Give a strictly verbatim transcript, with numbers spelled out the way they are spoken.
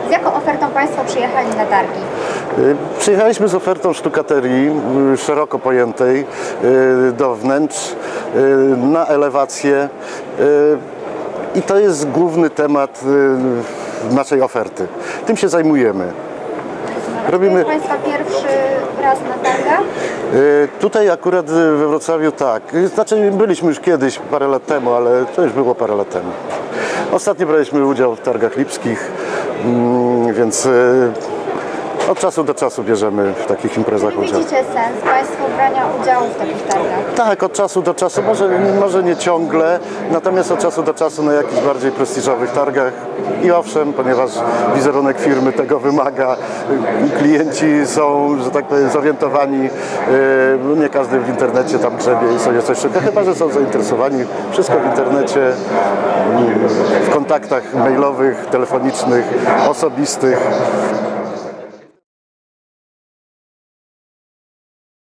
Z jaką ofertą Państwo przyjechali na targi? Przyjechaliśmy z ofertą sztukaterii szeroko pojętej do wnętrz, na elewację i to jest główny temat naszej oferty. Tym się zajmujemy. Robimy... To jest Państwa pierwszy raz na targach? Tutaj akurat we Wrocławiu tak. Znaczy byliśmy już kiedyś, parę lat temu, ale to już było parę lat temu. Ostatnio braliśmy udział w targach lipskich, więc od czasu do czasu bierzemy w takich imprezach Czy udział. widzicie sens Państwo brania udziału w takich targach? Tak, od czasu do czasu, może, może nie ciągle, natomiast od czasu do czasu na jakichś bardziej prestiżowych targach. I owszem, ponieważ wizerunek firmy tego wymaga, klienci są, że tak powiem, zorientowani, nie każdy w internecie tam grzebie i sobie coś szuka, chyba że są zainteresowani. Wszystko w internecie, w kontaktach mailowych, telefonicznych, osobistych.